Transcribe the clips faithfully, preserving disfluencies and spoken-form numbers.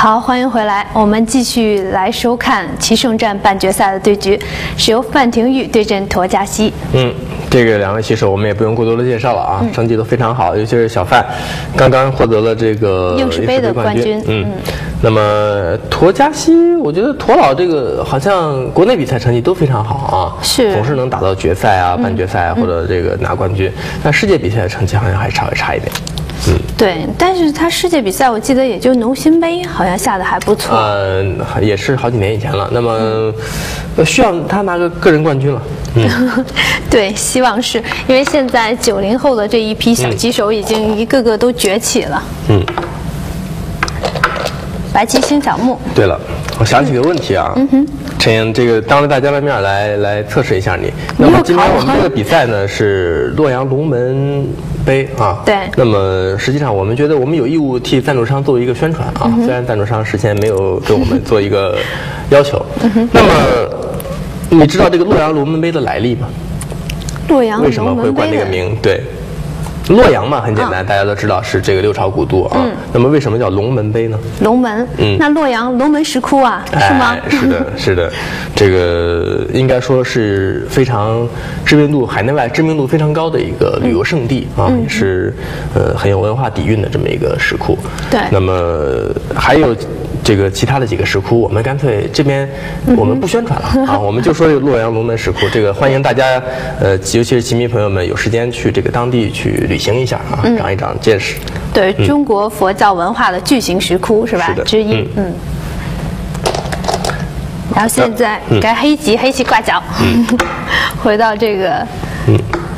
好，欢迎回来，我们继续来收看棋圣战半决赛的对局，是由范廷钰对阵佗佳熙。 嗯，这个两位棋手我们也不用过多的介绍了啊，嗯、成绩都非常好，尤其是小范，刚刚获得了这个应氏杯的冠军。 嗯，嗯那么佗佳熙，我觉得佗老这个好像国内比赛成绩都非常好啊， 是总是能打到决赛啊、半决赛啊、嗯、或者这个拿冠军，但世界比赛的成绩好像还稍微差一点。嗯， 对，但是他世界比赛我记得也就农心杯好像下的还不错。 呃，也是好几年以前了。那么，嗯、需要他拿个个人冠军了。嗯， 对，希望是因为现在九零后的这一批小棋手已经一个个都崛起了。嗯。白棋星小目。 对了，我想起个问题啊。嗯哼。陈莹，这个当着大家的面来来测试一下你。那么今天我们这个比赛呢是洛阳龙门杯啊。 对。 那么实际上我们觉得我们有义务替赞助商做一个宣传啊，嗯、虽然赞助商事先没有给我们做一个要求。嗯、那么你知道这个洛阳龙门杯的来历吗？ 洛阳为什么会冠这个名？对。洛阳嘛，很简单，啊、大家都知道是这个六朝古都啊。嗯、那么为什么叫龙门杯呢？ 龙门，嗯，那洛阳龙门石窟啊，是吗？ 哎、是的，是的，这个应该说是非常知名度，海内外知名度非常高的一个旅游胜地啊，嗯、也是呃很有文化底蕴的这么一个石窟。 对。 那么还有这个其他的几个石窟，我们干脆这边我们不宣传了、嗯、啊，我们就说这个洛阳龙门石窟，这个欢迎大家呃，尤其是棋迷朋友们有时间去这个当地去旅行一下啊，嗯、长一长见识。 对、嗯、中国佛教文化的巨型石窟是吧？ 是的， 之一。嗯。嗯然后现在该黑棋，嗯、黑棋挂角，嗯、回到这个嗯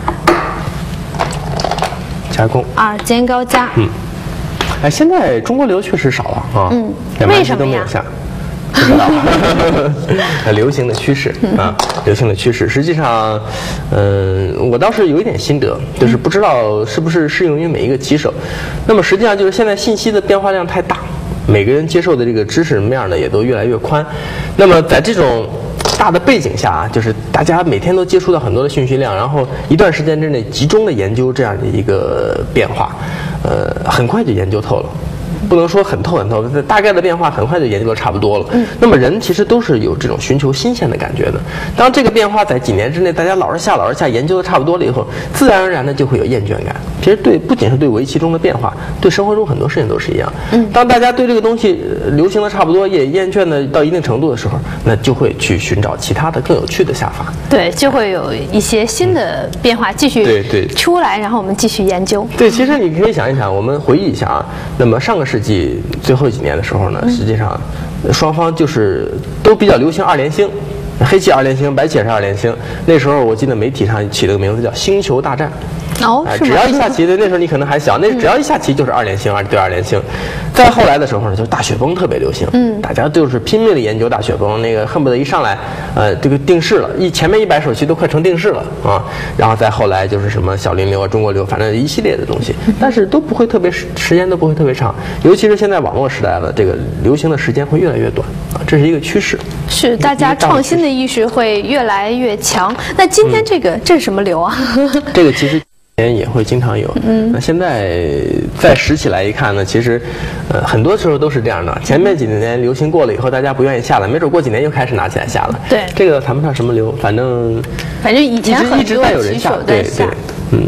加工二尖高加。 嗯。哎，现在中国流确实少了啊， 嗯，为什么呀？ 不知道，流行的趋势啊，流行的趋势。实际上，嗯、呃，我倒是有一点心得，就是不知道是不是适用于每一个棋手。那么实际上就是现在信息的变化量太大，每个人接受的这个知识面呢也都越来越宽。那么在这种大的背景下啊，就是大家每天都接触到很多的信息量，然后一段时间之内集中的研究这样的一个变化，呃，很快就研究透了。不能说很透很透，大概的变化很快就研究的差不多了。嗯，那么人其实都是有这种寻求新鲜的感觉的。当这个变化在几年之内，大家老是下老是下研究的差不多了以后，自然而然的就会有厌倦感。其实对，不仅是对围棋中的变化，对生活中很多事情都是一样。嗯，当大家对这个东西流行的差不多，也厌倦的到一定程度的时候，那就会去寻找其他的更有趣的下法。 对，就会有一些新的变化继续对对出来，然后我们继续研究。 对，其实你可以想一想，我们回忆一下啊，那么上个世纪最后几年的时候呢，实际上双方就是都比较流行二连星，黑棋二连星，白棋也是二连星。那时候我记得媒体上起了个名字叫星球大战。 哦， 哎，只要一下棋的那时候你可能还小，那只要一下棋就是二连星，二对二连星。再后来的时候呢，就是大雪崩特别流行，嗯，大家就是拼命的研究大雪崩，那个恨不得一上来，呃，这个定式了，一前面一百手棋都快成定式了啊。然后再后来就是什么小林流啊、中国流，反正一系列的东西，但是都不会特别时间都不会特别长，尤其是现在网络时代了，这个流行的时间会越来越短啊，这是一个趋势。 是，大家创新的意识会越来越强。那今天这个、嗯、这是什么流啊？ 这个其实也会经常有，嗯，那现在再拾起来一看呢，其实，呃，很多时候都是这样的。前面几年流行过了以后，大家不愿意下了，没准过几年又开始拿起来下了。 对， 这个谈不上什么流，反正， 反正以前很一直在有人下，对对，嗯。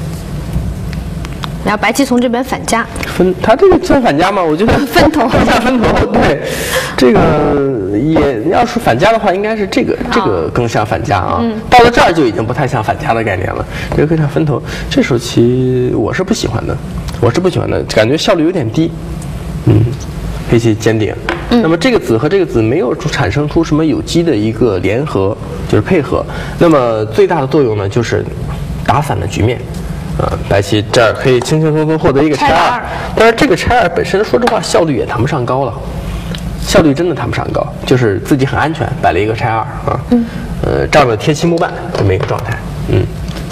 然后白棋从这边反夹， 分他这个算反夹吗？我觉得分头更像分头。对，这个也要是反夹的话，应该是这个这个更像反夹啊。嗯、到了这儿就已经不太像反夹的概念了，这个更像分头。这手棋我是不喜欢的，我是不喜欢的，感觉效率有点低。嗯，黑棋尖顶。嗯、那么这个子和这个子没有产生出什么有机的一个联合，就是配合。那么最大的作用呢，就是打散了局面。呃，白棋这儿可以轻轻松松获得一个拆二，但是这个拆二本身说实话效率也谈不上高了，效率真的谈不上高，就是自己很安全摆了一个拆二啊，嗯，呃，仗着贴七目半这么一个状态，嗯。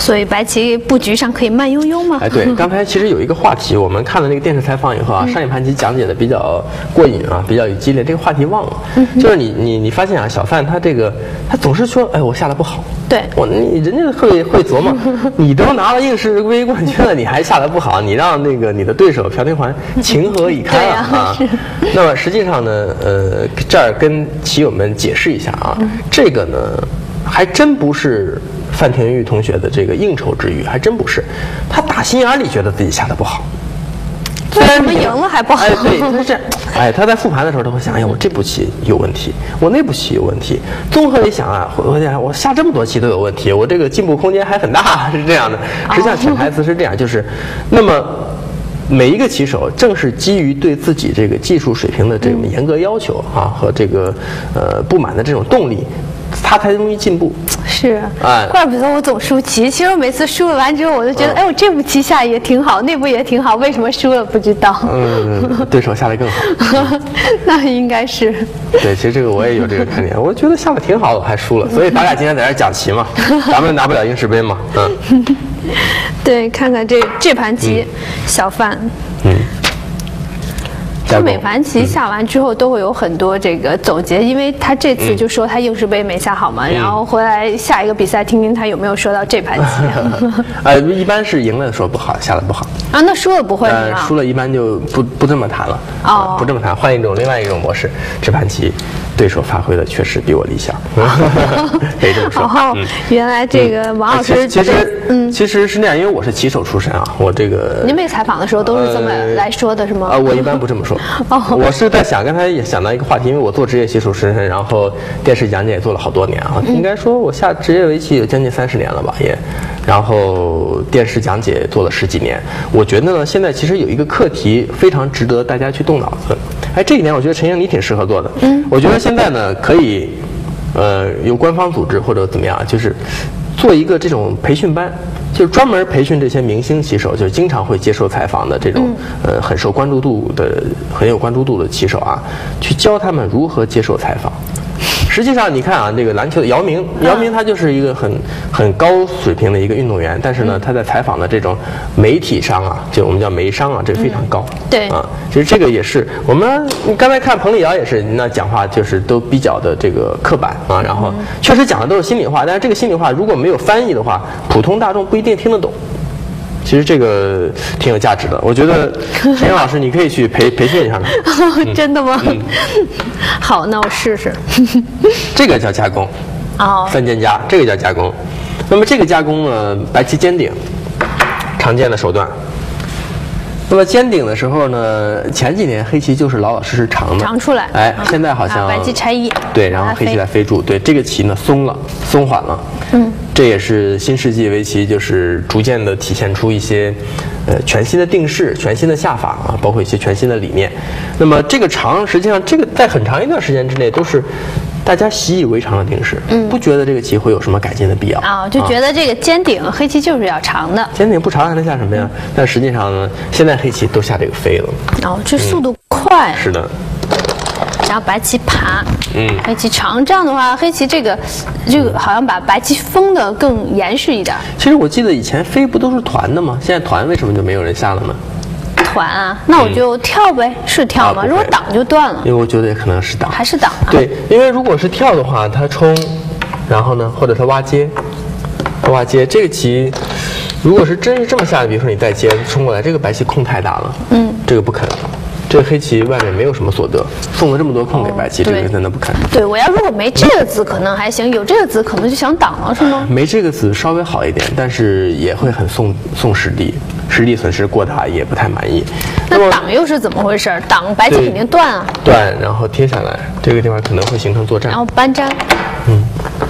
所以白棋布局上可以慢悠悠吗？ 哎，对，刚才其实有一个话题，我们看了那个电视采访以后啊，上一盘棋讲解的比较过瘾啊，比较有激烈，这个话题忘了。嗯、就是你你你发现啊，小范他这个他总是说，哎，我下的不好。 对， 我你人家会会琢磨，你都拿了应试杯冠军了，你还下的不好，你让那个你的对手朴廷桓情何以堪啊？啊那么实际上呢，呃，这儿跟棋友们解释一下啊，嗯、这个呢还真不是范廷玉同学的这个应酬之语，还真不是，他打心眼里觉得自己下的不好。 为什么赢了还不好？ 哎，对，他是这样。哎，他在复盘的时候，他会想，哎呀，我这步棋有问题，我那步棋有问题。综合一想啊，我想我下这么多棋都有问题，我这个进步空间还很大，是这样的。实际上潜台词是这样，就是，那么每一个棋手正是基于对自己这个技术水平的这种严格要求啊和这个呃不满的这种动力，他才容易进步。 是，哎，怪不得我总输棋。其实我每次输了完之后，我就觉得，嗯、哎，我这步棋下也挺好，那步也挺好，为什么输了不知道。 嗯，对手下的更好。 那应该是。 对，其实这个我也有这个概念，我觉得下的挺好的，我还输了，所以咱俩今天在这讲棋嘛，咱们拿不了应试杯嘛，嗯。 对，看看这这盘棋，嗯、小范。 嗯。 他每盘棋下完之后都会有很多这个总结，因为他这次就说他应试杯没下好嘛，嗯、然后回来下一个比赛听听他有没有说到这盘棋。 呃，一般是赢了说不好，下的不好啊，那输了不会是吧？输了一般就不不这么谈了，哦，不这么谈，换一种另外一种模式。这盘棋对手发挥的确实比我理想，可以这么说。 哦，嗯、原来这个王老师其实嗯其实是那样，因为我是棋手出身啊，我这个您被采访的时候都是这么来说的是吗？ 啊，我一般不这么说。哦，我是在想，刚才也想到一个话题，因为我做职业棋手出身，然后电视讲解也做了好多年啊，嗯、应该说我下职业围棋有将近三十年了吧，也，然后电视讲解做了十几年。我觉得呢，现在其实有一个课题非常值得大家去动脑子。哎，这一点我觉得陈英你挺适合做的。嗯，我觉得现在呢可以，呃，由官方组织或者怎么样，就是做一个这种培训班。就是专门培训这些明星棋手，就是经常会接受采访的这种，嗯、呃，很受关注度的、很有关注度的棋手啊，去教他们如何接受采访。实际上，你看啊，这个篮球的姚明，姚明他就是一个很很高水平的一个运动员，但是呢，他在采访的这种媒体上啊，就我们叫媒商啊，这个非常高。 嗯、对啊，其实这个也是我们刚才看彭丽瑶也是，那讲话就是都比较的这个刻板啊，然后确实讲的都是心里话，但是这个心里话如果没有翻译的话，普通大众不一定听得懂。其实这个挺有价值的，我觉得陈英老师你可以去培培训一下。 嗯、真的吗？嗯、好，那我试试。 这个叫加工， 哦， 三间加，这个叫加工。那么这个加工呢，白棋尖顶，常见的手段。那么尖顶的时候呢，前几年黑棋就是老老实实长的， 长出来。 哎，嗯、现在好像、 啊、白棋拆一， 对，然后黑棋来飞住，对，这个棋呢松了，松缓了。嗯。这也是新世纪围棋就是逐渐的体现出一些，呃，全新的定式、全新的下法啊，包括一些全新的理念。那么这个长，实际上这个在很长一段时间之内都是大家习以为常的定式，嗯，不觉得这个棋会有什么改进的必要啊，就觉得这个尖顶、啊、黑棋就是要长的， 尖顶不长还能下什么呀？嗯、但实际上呢，现在黑棋都下这个飞了。 哦，这速度快。 嗯、是的。 然后白棋爬，嗯，黑棋长，这样的话，黑棋这个这个好像把白棋封得更严实一点。 其实我记得以前飞不都是团的吗？现在团为什么就没有人下了呢？ 团啊，那我就跳呗，嗯、是跳吗？啊、如果挡就断了。 因为我觉得也可能是挡， 还是挡啊？ 对，因为如果是跳的话，它冲，然后呢，或者它挖接，挖接这个棋，如果是真是这么下的，比如说你带接冲过来，这个白棋空太大了，嗯，这个不肯。这个黑棋外面没有什么所得，送了这么多空给白棋，哦、这个真的不肯。 对，我要如果没这个子可能还行，有这个子可能就想挡了，是吗？ 没这个子稍微好一点，但是也会很送送实力，实力损失过大，也不太满意。 那挡又是怎么回事？挡白棋肯定断啊。 断，然后贴下来，这个地方可能会形成作战。 然后搬粘。 嗯。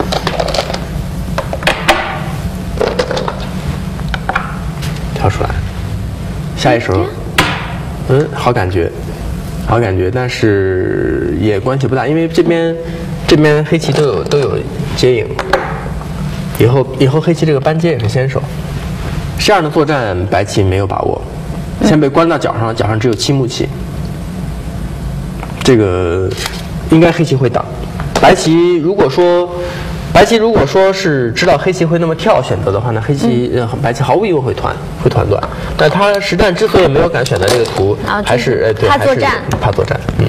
跳出来，下一手。嗯，好感觉，好感觉，但是也关系不大，因为这边这边黑棋都有都有接应，以后以后黑棋这个搬接也是先手，这样的作战白棋没有把握，先被关到角上，角上只有七目棋，这个应该黑棋会挡，白棋如果说白棋如果说是知道黑棋会那么跳选择的话呢，黑棋、嗯、白棋毫无疑问会团会团断。但他实战之所以没有敢选择这个图，还是呃对， 怕作战， 怕作战，嗯。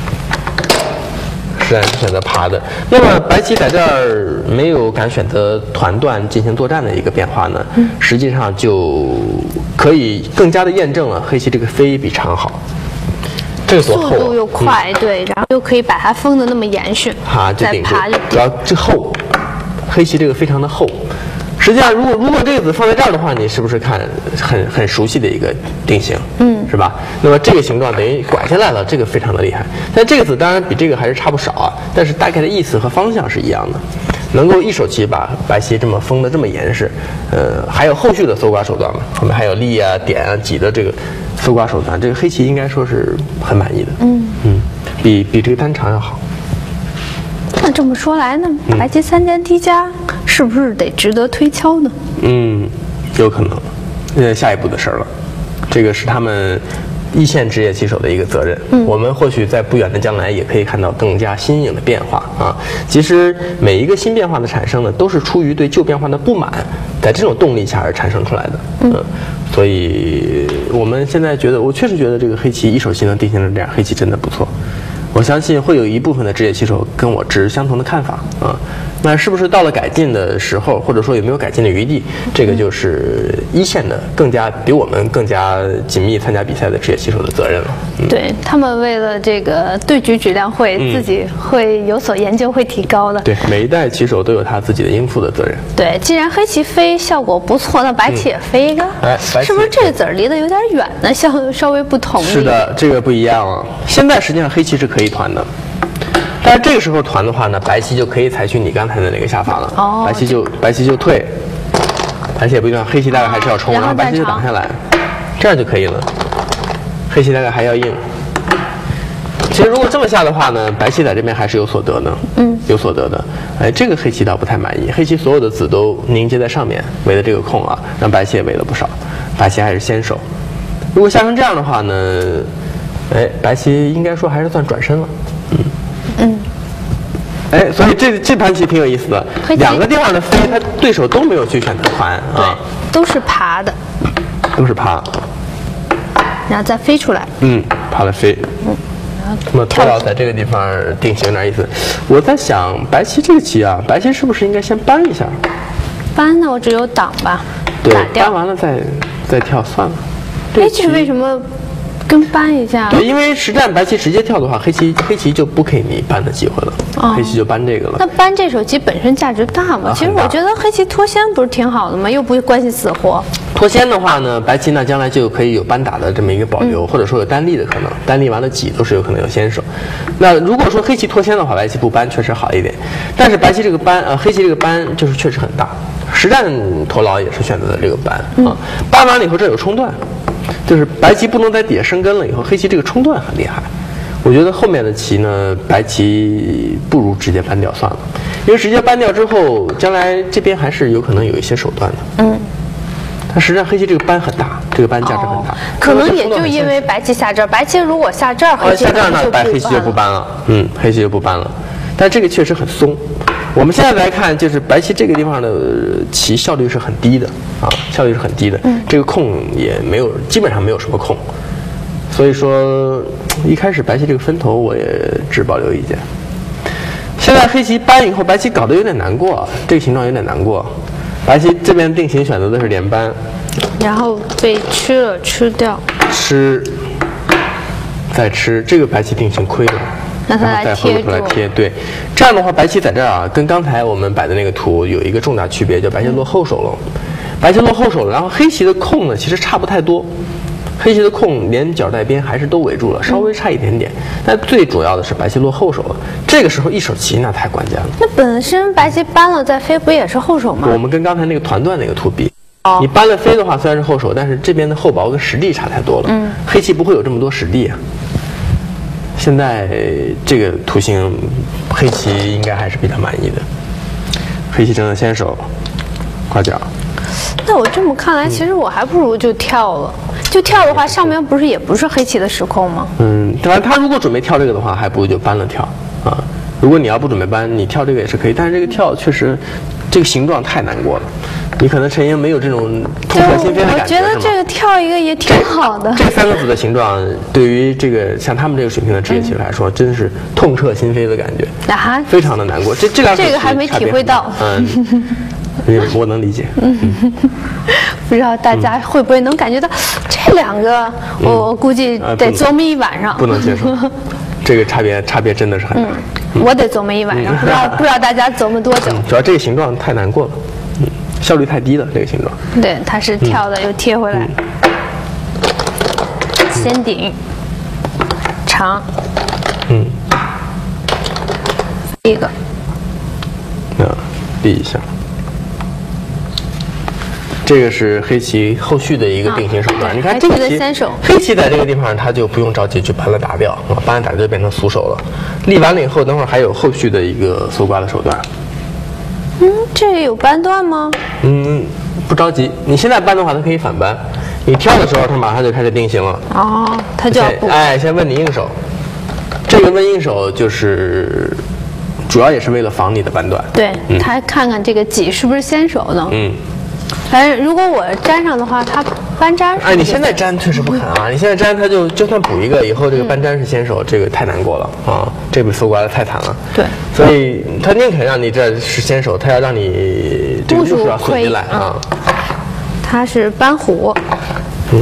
实战是选择爬的。那么白棋在这儿没有敢选择团断进行作战的一个变化呢，嗯、实际上就可以更加的验证了黑棋这个飞比长好。这个多厚、啊、 速度又快，嗯、对，然后又可以把它封的那么严实， 哈，就再爬就主要这厚，黑棋这个非常的厚。实际上，如果如果这个子放在这儿的话，你是不是看很很熟悉的一个定型，嗯，是吧？那么这个形状等于拐下来了，这个非常的厉害。但这个子当然比这个还是差不少啊，但是大概的意思和方向是一样的。能够一手棋把白棋这么封的这么严实，呃，还有后续的搜刮手段嘛？后面还有立啊、点啊、挤的这个搜刮手段，这个黑棋应该说是很满意的，嗯嗯，比比这个单长要好。 那这么说来呢，嗯、白棋三间低加是不是得值得推敲呢？ 嗯，有可能，呃，下一步的事儿了，这个是他们一线职业棋手的一个责任。嗯，我们或许在不远的将来也可以看到更加新颖的变化啊。其实每一个新变化的产生呢，都是出于对旧变化的不满，在这种动力下而产生出来的。嗯，呃、所以我们现在觉得，我确实觉得这个黑棋一手棋能定型成这样，黑棋真的不错。我相信会有一部分的职业棋手跟我持相同的看法啊。那是不是到了改进的时候，或者说有没有改进的余地，这个就是一线的更加比我们更加紧密参加比赛的职业棋手的责任了。嗯、 对他们为了这个对局质量会、嗯、自己会有所研究，会提高的。 对，每一代棋手都有他自己的应负的责任。 对，既然黑棋飞效果不错，那白棋也飞一个。 哎、嗯， 是不是这个子儿离得有点远呢？稍稍微不同。 是的，这个不一样啊。现在实际上黑棋是可以团的。但是这个时候团的话呢，白棋就可以采取你刚才的那个下法了。哦，白棋就白棋就退，白棋也不一定，黑棋大概还是要冲，然后白棋就挡下来，这样就可以了。黑棋大概还要硬。其实如果这么下的话呢，白棋在这边还是有所得的，嗯，有所得的。哎，这个黑棋倒不太满意，黑棋所有的子都凝结在上面，围了这个空啊，让白棋也围了不少，白棋还是先手。如果下成这样的话呢，哎，白棋应该说还是算转身了，嗯。嗯，哎，所以这这盘棋挺有意思的，两个地方的飞，他对手都没有去选择团啊， 都是爬的， 都是爬， 然后再飞出来， 嗯，爬了飞，嗯，那么头要在这个地方定型有点意思。我在想，白棋这个棋啊，白棋是不是应该先搬一下？ 搬呢，我只有挡吧， 对，搬完了再再跳算了。 哎，这为什么？跟搬一下， 对，因为实战白棋直接跳的话，黑棋黑棋就不给你搬的机会了，哦、黑棋就搬这个了。 那搬这手棋本身价值大吗？啊、其实我觉得黑棋脱先不是挺好的吗？又不关系死活。 脱先的话呢，白棋呢将来就可以有搬打的这么一个保留，嗯、或者说有单立的可能，单立完了挤都是有可能有先手。那如果说黑棋脱先的话，白棋不搬确实好一点，但是白棋这个搬，呃，黑棋这个搬就是确实很大。实战头脑也是选择的这个搬、嗯、啊，搬完了以后这有冲断。就是白棋不能在底下生根了以后，黑棋这个冲断很厉害。我觉得后面的棋呢，白棋不如直接搬掉算了，因为直接搬掉之后，将来这边还是有可能有一些手段的。嗯。但实际上黑棋这个搬很大，这个搬价值很大。哦、 可能也就因为白棋下这儿，白棋如果下这儿，黑棋下这儿呢，白黑棋就不搬了。嗯，黑棋就不搬了。但这个确实很松。我们现在来看，就是白棋这个地方的棋效率是很低的啊，效率是很低的。嗯，这个空也没有，基本上没有什么空。所以说，一开始白棋这个分头我也持保留意见。现在黑棋搬以后，白棋搞得有点难过，这个形状有点难过。白棋这边定型选择的是连搬， 然后被吃了，吃掉， 吃，再吃，这个白棋定型亏了。 然后再贴出来贴，对，这样的话，白棋在这儿啊，跟刚才我们摆的那个图有一个重大区别，叫白棋落后手了。白棋落后手了，然后黑棋的空呢，其实差不太多，黑棋的空连角带边还是都围住了，稍微差一点点。但最主要的是白棋落后手了，这个时候一手棋那太关键了。 那本身白棋搬了再飞，不也是后手吗？ 我们跟刚才那个团断那个图比，哦、你搬了飞的话虽然是后手，但是这边的后薄跟实地差太多了。嗯，黑棋不会有这么多实地啊。现在这个图形，黑棋应该还是比较满意的。黑棋争的先手，挂角。 那我这么看来，其实我还不如就跳了。就跳的话，上面不是也不是黑棋的时空吗？ 嗯，当然，他如果准备跳这个的话，还不如就搬了跳啊。 如果你要不准备搬，你跳这个也是可以，但是这个跳确实，这个形状太难过了。你可能陈英没有这种痛彻心扉的感觉。 我觉得这个跳一个也挺好的。 这三个组的形状，对于这个像他们这个水平的职业棋手来说，嗯、真是痛彻心扉的感觉，啊，非常的难过。这这两这个还没体会到， 嗯，我能理解。嗯， 不知道大家会不会能感觉到这两个，嗯、我估计得琢磨一晚上， 不能接受。这个差别差别真的是很大。 嗯，我得琢磨一晚上，不知道不知道大家琢磨多久。 主要这个形状太难过了，嗯，效率太低了，这个形状。 对，它是跳的又贴回来，先顶，长， 嗯， 一个， 啊，立一下。这个是黑棋后续的一个定型手段。啊、你看这个棋，黑棋在这个地方，他就不用着急去搬了打掉啊，搬了打掉就变成俗手了。立完了以后，等会儿还有后续的一个搜刮的手段。 嗯，这有搬断吗？ 嗯，不着急。你现在搬的话，它可以反搬。你跳的时候，它马上就开始定型了。 哦，它就要补。 哎，先问你应手。这个问应手就是主要也是为了防你的搬断。 对，嗯、他看看这个己是不是先手呢？ 嗯。 反正如果我粘上的话，它搬粘。 哎，你现在粘确实不可能啊！你现在粘，它就就算补一个，以后这个搬粘是先手，嗯、这个太难过了啊！这被搜刮的太惨了。 对， 所以他宁肯让你这是先手，他要让你这个路数要损进来啊。 他是搬虎。 嗯。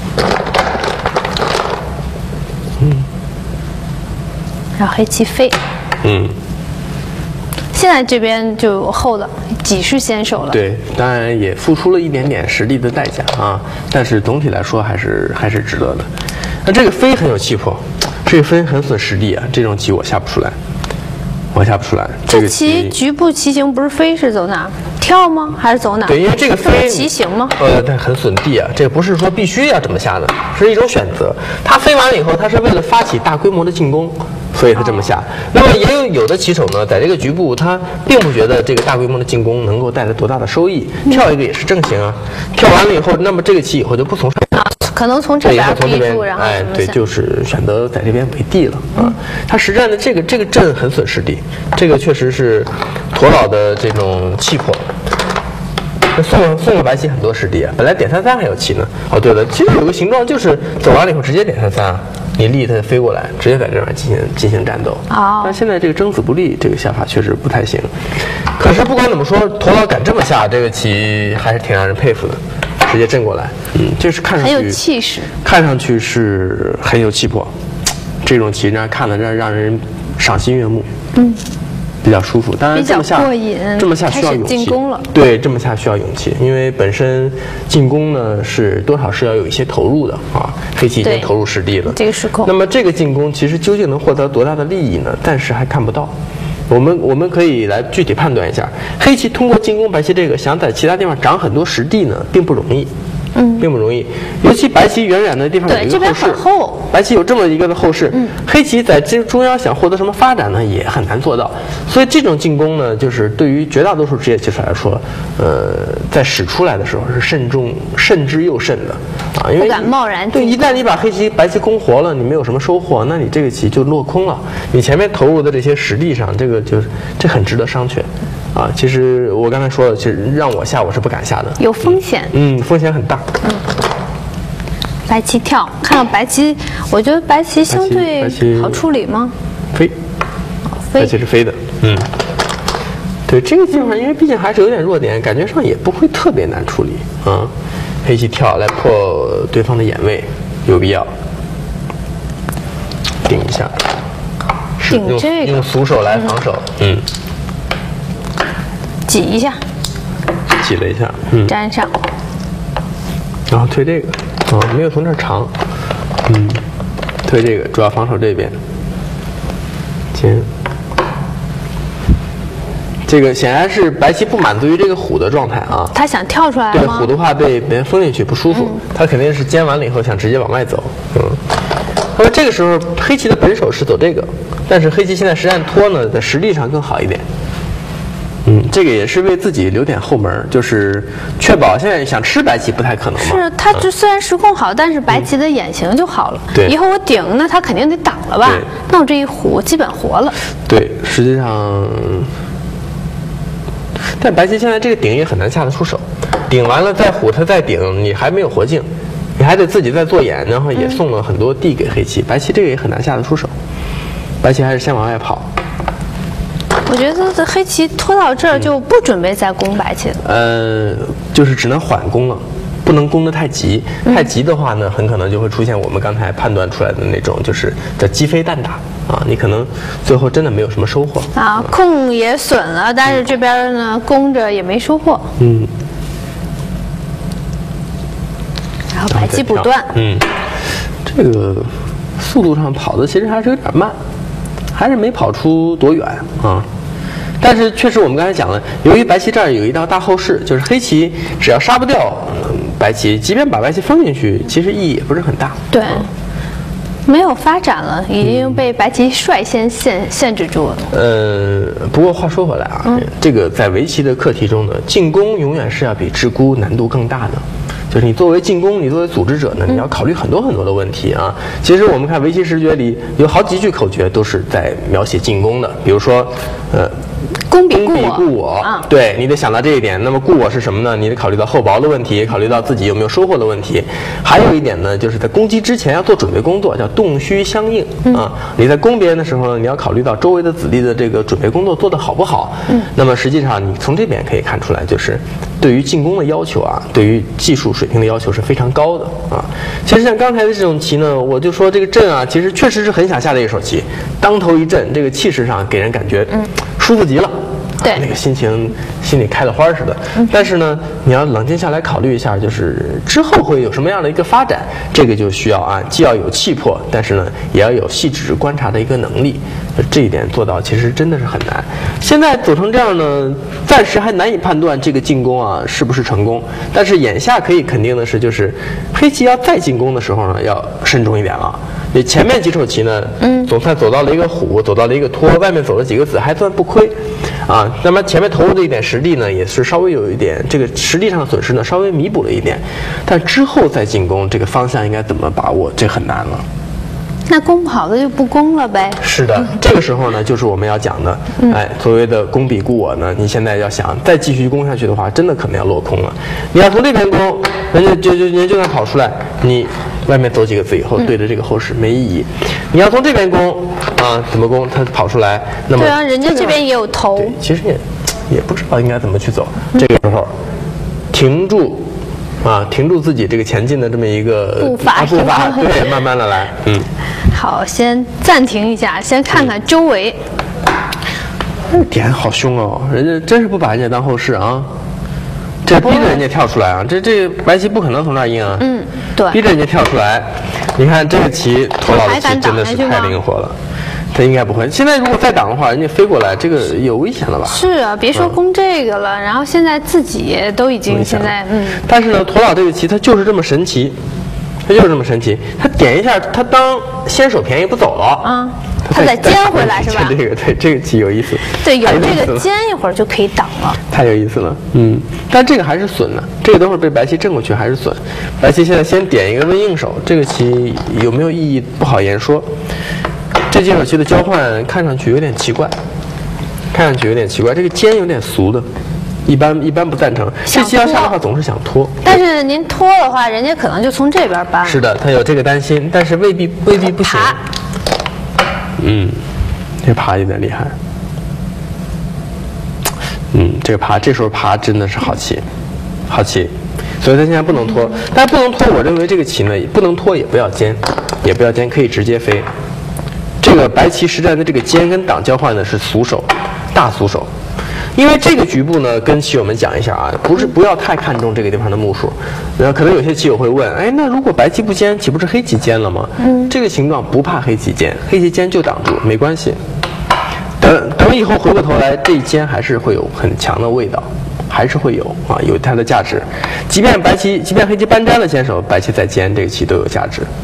嗯。 然后黑棋飞。 嗯。 现在这边就厚了，己是先手了。 对，当然也付出了一点点实力的代价啊，但是总体来说还是还是值得的。那这个飞很有气魄，这个飞很损实力啊，这种棋我下不出来，我下不出来。 这个棋局部棋形不是飞是走哪？跳吗？还是走哪？ 对，因为这个飞棋形吗？ 呃，但很损地啊，这不是说必须要这么下的，是一种选择。它飞完了以后，它是为了发起大规模的进攻。所以他这么下，那么也有有的棋手呢，在这个局部他并不觉得这个大规模的进攻能够带来多大的收益，跳一个也是正形啊。跳完了以后，那么这个棋以后就不从上， 啊，可能从这边逼住，然后哎，对，就是选择在这边为地了啊。他实战的这个这个阵很损实力，这个确实是陀老的这种气魄。送了送了白棋很多实地啊，本来点三三还有棋呢。哦，对了，其实有个形状就是走完了以后直接点三三啊。你立它飞过来，直接在这边进行进行战斗。 哦。 但现在这个争子不利，这个下法确实不太行。可是不管怎么说，陀老敢这么下，这个棋还是挺让人佩服的，直接震过来。嗯，这是看上去很有气势， 看上去是很有气魄。这种棋让看了让让人赏心悦目。嗯。比较舒服，当然这么下这么下需要勇气。 进攻了。 对，这么下需要勇气，因为本身进攻呢是多少是要有一些投入的啊。黑棋已经投入实地了， 这个时空。 那么这个进攻其实究竟能获得多大的利益呢？暂时还看不到。我们我们可以来具体判断一下，黑棋通过进攻白棋这个，想在其他地方长很多实地呢，并不容易。嗯，并不容易，尤其白棋远远的地方有一个后势，白棋有这么一个的后势，嗯，黑棋在这中央想获得什么发展呢，也很难做到。所以这种进攻呢，就是对于绝大多数职业棋手来说，呃，在使出来的时候是慎重、慎之又慎的啊，因为不敢贸然。 对，一旦你把黑棋、白棋攻活了，你没有什么收获，那你这个棋就落空了。你前面投入的这些实力上，这个就是这很值得商榷。啊，其实我刚才说了，其实让我下我是不敢下的， 有风险。 嗯，风险很大。 嗯，白棋跳，看到白棋，我觉得白棋相对好处理吗？ 飞，白棋是飞的。嗯，对这个地方，因为毕竟还是有点弱点，感觉上也不会特别难处理啊。黑棋跳来破对方的眼位，有必要。顶一下， 顶这个， 用俗手来防守。嗯。 挤一下， 挤了一下，嗯， 粘上， 然后推这个，啊，没有从这儿长，嗯，推这个主要防守这边，先，这个显然是白棋不满足于这个虎的状态啊， 他想跳出来吗？ 对，虎的话被别人封进去不舒服，嗯、他肯定是尖完了以后想直接往外走，嗯，那么这个时候黑棋的本手是走这个，但是黑棋现在实战拖呢，在实力上更好一点。 嗯，这个也是为自己留点后门，就是确保现在想吃白棋不太可能嘛。 是，他这虽然时空好，但是白棋的眼型就好了。 对， 以后我顶，那他肯定得挡了吧？那我这一虎基本活了。 对，实际上，但白棋现在这个顶也很难下得出手，顶完了再虎，他再顶，你还没有活境，你还得自己再做眼，然后也送了很多地给黑棋，白棋这个也很难下得出手。白棋还是先往外跑。 我觉得这黑棋拖到这儿就不准备再攻白棋了。 呃，就是只能缓攻了，不能攻得太急。太急的话呢，很可能就会出现我们刚才判断出来的那种，就是叫鸡飞蛋打啊，你可能最后真的没有什么收获啊。控也损了，但是这边呢攻着也没收获。 嗯。 然后白棋补断。 嗯，这个速度上跑的其实还是有点慢，还是没跑出多远啊。但是确实，我们刚才讲了，由于白棋这儿有一道大后势，就是黑棋只要杀不掉、嗯、白棋，即便把白棋封进去，其实意义也不是很大。 对，嗯、没有发展了，已经被白棋率先限限制住了。 呃，不过话说回来啊，嗯、这个在围棋的课题中呢，进攻永远是要比制孤难度更大的。就是你作为进攻，你作为组织者呢，你要考虑很多很多的问题啊。其实我们看围棋十诀里有好几句口诀都是在描写进攻的，比如说，呃。 攻比固我，固我啊、对你得想到这一点。那么固我是什么呢？你得考虑到厚薄的问题，考虑到自己有没有收获的问题。还有一点呢，就是在攻击之前要做准备工作，叫动虚相应、嗯、啊。你在攻别人的时候呢，你要考虑到周围的子弟的这个准备工作做得好不好。嗯。那么实际上你从这边可以看出来，就是对于进攻的要求啊，对于技术水平的要求是非常高的啊。其实像刚才的这种棋呢，我就说这个阵啊，其实确实是很想下的一手棋，当头一阵，这个气势上给人感觉嗯舒服极了。 对， 那个心情心里开了花似的。嗯、但是呢，你要冷静下来考虑一下，就是之后会有什么样的一个发展，这个就需要啊，既要有气魄，但是呢，也要有细致观察的一个能力。这一点做到其实真的是很难。现在走成这样呢，暂时还难以判断这个进攻啊是不是成功。但是眼下可以肯定的是，就是黑棋要再进攻的时候呢，要慎重一点了。你前面几手棋呢，嗯，总算走到了一个虎，走到了一个拖，外面走了几个子，还算不亏，啊。那么前面投入的一点实力呢，也是稍微有一点这个实力上的损失呢，稍微弥补了一点。但之后再进攻，这个方向应该怎么把握，这很难了。 那攻不好的就不攻了呗。 是的，这个时候呢，就是我们要讲的，嗯、哎，所谓的攻比固我呢，你现在要想再继续攻下去的话，真的可能要落空了。你要从这边攻，人家就就人家就算跑出来，你外面走几个子以后，对着这个后势没意义。你要从这边攻啊，怎么攻？他跑出来，那么对啊，人家这边也有头， 对，其实也也不知道应该怎么去走。嗯、这个时候停住。啊，停住自己这个前进的这么一个步伐， 啊、步伐，对，慢慢的来，嗯。 好，先暂停一下，先看看周围。 嗯、点好凶哦，人家真是不把人家当后势啊，这逼着人家跳出来啊，这这白棋不可能从这儿赢啊， 嗯，对， 逼着人家跳出来。你看这个棋，头老的棋真的是太灵活了。他应该不会。现在如果再挡的话，人家飞过来，这个有危险了吧？ 是啊，别说攻这个了，嗯、然后现在自己都已经现在嗯。 但是呢，陀老这个棋它就是这么神奇，它就是这么神奇。他点一下，他当先手便宜不走了啊， 他再尖回来是吧？ 这个对这个棋有意思。 对，有这个尖一会儿就可以挡了。 太有意思了，嗯。但这个还是损的，这个等会儿被白棋震过去还是损。白棋现在先点一个问应手，这个棋有没有意义不好言说。这几手棋的交换看上去有点奇怪，看上去有点奇怪，这个尖有点俗的，一般一般不赞成。这棋要下的话总是想拖， 但是您拖的话，人家可能就从这边搬。 是的，他有这个担心，但是未必未必不行。嗯，这爬有点厉害。嗯，这个爬这时候爬真的是好棋，好棋。所以他现在不能拖，但不能拖。我认为这个棋呢，不能拖也不要尖，也不要尖，可以直接飞。这个白棋实战的这个尖跟挡交换呢是俗手，大俗手。因为这个局部呢，跟棋友们讲一下啊，不是不要太看重这个地方的目数。然后可能有些棋友会问，哎，那如果白棋不尖，岂不是黑棋尖了吗？嗯，这个形状不怕黑棋尖，黑棋尖就挡住，没关系。等等以后回过头来，这一尖还是会有很强的味道，还是会有啊，有它的价值。即便白棋，即便黑棋搬粘了先手，白棋再尖，这个棋都有价值。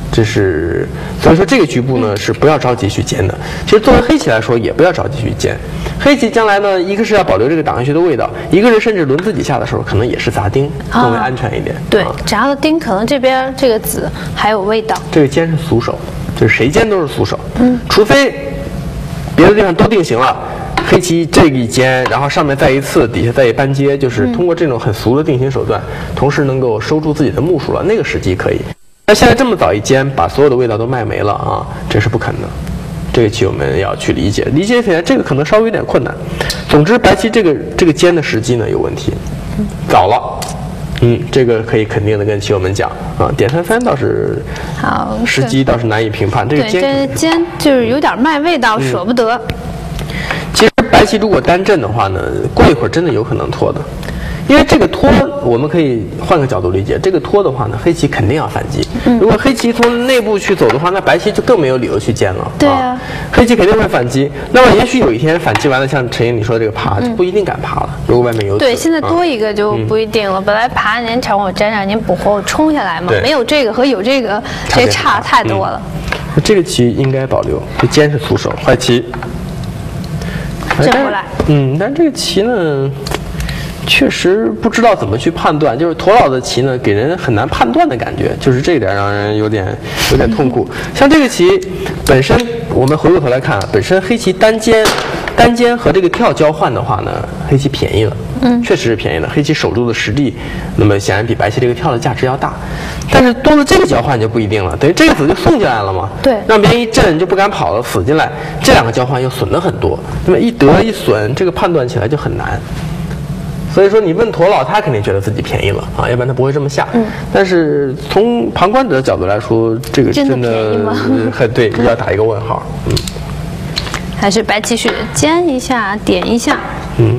这是，所以说这个局部呢是不要着急去煎的。其实作为黑棋来说，也不要着急去煎。黑棋将来呢，一个是要保留这个档案区的味道，一个是甚至轮自己下的时候，可能也是杂丁，更为安全一点。 啊、对，炸了丁，可能这边这个籽还有味道。 这个煎是俗手，就是谁煎都是俗手。嗯，除非别的地方都定型了。黑棋这个一煎，然后上面再一刺，底下再一扳接，就是通过这种很俗的定型手段，嗯、同时能够收住自己的目数了，那个时机可以。那现在这么早一煎，把所有的味道都卖没了啊，这是不可能的。这个棋我们要去理解，理解起来这个可能稍微有点困难。总之，白棋这个这个煎的时机呢有问题，早了。嗯，这个可以肯定的跟棋友们讲啊。点三三倒是好， 时机倒是难以评判。这个煎， 这煎就是有点卖味道，嗯、舍不得。 其实白棋如果单阵的话呢，过一会儿真的有可能脱的。因为这个拖，我们可以换个角度理解，这个拖的话呢，黑棋肯定要反击。嗯、如果黑棋从内部去走的话，那白棋就更没有理由去煎了。 对啊， 啊黑棋肯定会反击。那么也许有一天反击完了，像陈英你说的这个爬，嗯、就不一定敢爬了。如果外面有对，现在多一个就不一定了。嗯、本来爬您朝我粘上，您补活我冲下来嘛，没有这个和有这个，这差太多了。 嗯、这个棋应该保留，这尖是俗手，坏棋。 震不来。 嗯，但这个棋呢？确实不知道怎么去判断，就是驼老的棋呢，给人很难判断的感觉，就是这一点让人有点有点痛苦。像这个棋本身，我们回过头来看，本身黑棋单尖、单尖和这个跳交换的话呢，黑棋便宜了，嗯，确实是便宜了。黑棋守住的实地，那么显然比白棋这个跳的价值要大。但是多了这个交换就不一定了，等于这个子就送进来了嘛， 对， 让别人一震就不敢跑了，死进来，这两个交换又损了很多。那么一得一损，这个判断起来就很难。所以说，你问驼老，他肯定觉得自己便宜了啊，要不然他不会这么下。嗯、但是从旁观者的角度来说，这个真的很对，要打一个问号。嗯， 还是白棋是尖一下，点一下。 嗯。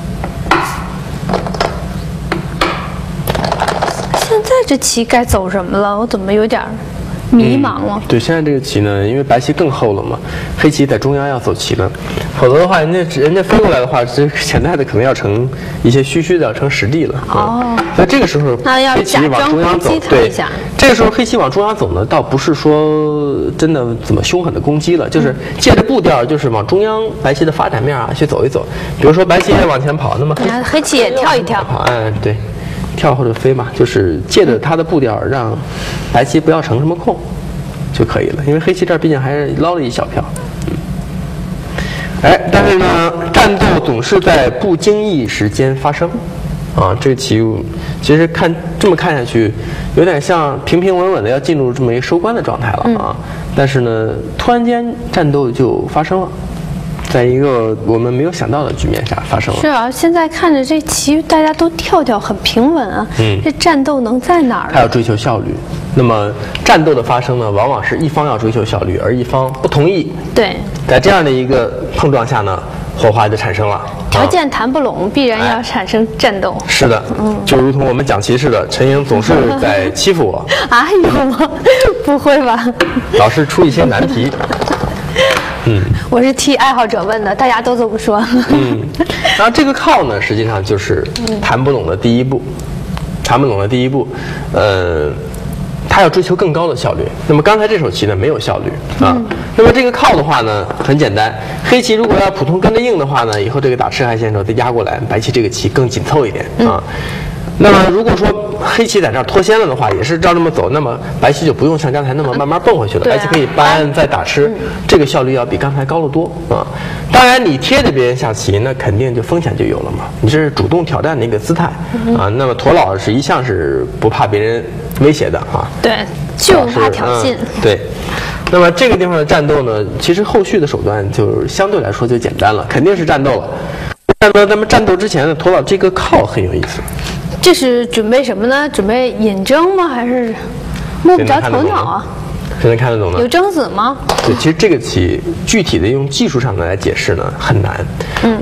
现在这棋该走什么了？我怎么有点迷茫了？ 嗯、对，现在这个棋呢，因为白棋更厚了嘛，黑棋在中央要走棋了。否则的话，人家人家飞过来的话，这潜在的可能要成一些虚虚的，要成实地了。哦，那这个时候黑棋往中央走，对，这个时候黑棋往中央走呢，倒不是说真的怎么凶狠的攻击了，就是借着步调，就是往中央白棋的发展面啊去走一走。比如说白棋也往前跑，那么黑黑棋也跳一跳， 哎，对，跳或者飞嘛，就是借着它的步调，让白棋不要成什么空就可以了。因为黑棋这儿毕竟还是捞了一小票。哎，但是呢，战斗总是在不经意时间发生，啊，这个棋其实看这么看下去，有点像平平稳稳的要进入这么一个收官的状态了啊。嗯、但是呢，突然间战斗就发生了，在一个我们没有想到的局面下发生了。 是啊，现在看着这棋大家都跳跳很平稳啊，嗯，这战斗能在哪儿？ 他要追求效率。那么战斗的发生呢，往往是一方要追求效率，而一方不同意。 对， 在这样的一个碰撞下呢，火花就产生了。 条件谈不拢，啊、必然要产生战斗。 是的，嗯，就如同我们讲棋似的，陈英总是在欺负我。 啊，有吗？不会吧？ 老是出一些难题。嗯， 我是替爱好者问的，大家都这么说。 嗯，然后这个靠呢，实际上就是谈不拢的第一步，谈不拢的第一步，呃。他要追求更高的效率，那么刚才这手棋呢没有效率啊。嗯、那么这个靠的话呢很简单，黑棋如果要普通跟着硬的话呢，以后这个打赤亥线的时候再压过来，白棋这个棋更紧凑一点啊。嗯、那么如果说黑棋在这儿脱先了的话，也是照这么走，那么白棋就不用像刚才那么慢慢蹦回去了，嗯、白棋可以扳再打吃，嗯、这个效率要比刚才高得多啊。当然你贴着别人下棋，那肯定就风险就有了嘛，你这是主动挑战的一个姿态、嗯、啊。那么驼老是一向是不怕别人威胁的啊， 对，就怕挑衅、 嗯。对，那么这个地方的战斗呢，其实后续的手段就相对来说就简单了，肯定是战斗了。战斗，那么战斗之前呢，驼老这个靠很有意思。 这是准备什么呢？准备引征吗？还是摸不着头脑啊？ 谁能看得懂呢？ 有征子吗？ 对，其实这个棋具体的用技术上的来解释呢很难。嗯，我们